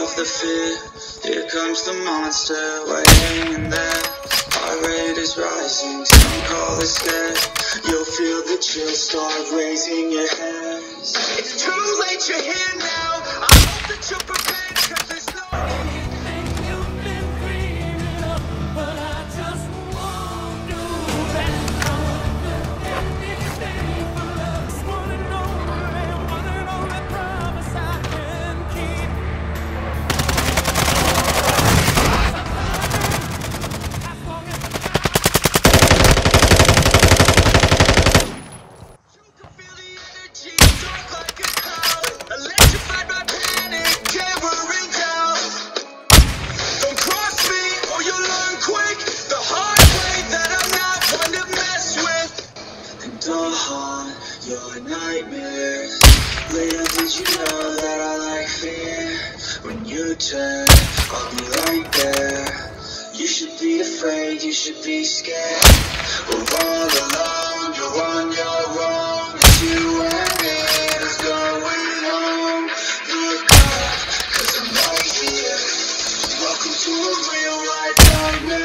of the fear. Here comes the monster, we're hanging there. Heart rate is rising, some call it scared. You'll feel the chill start raising your hands. It's too late, you're here now. I hope that you're prepared, 'cause there's no anything you've been dreaming of, but I just won't do that. I want anything for love. Just wanna know that promise I can keep. As long as you can feel the energy, dark like a cloud, electrified by panic, hammering down. Don't cross me or you'll learn quick the hard way that I'm not one to mess with. And I'll haunt your nightmares. Little did you know that I like fear. When you turn, I'll be right there. You should be afraid, you should be scared. We're all alone, you're on your own. It's you and me, who's going home. Look up, 'cause I'm right here. Welcome to a real life nightmare.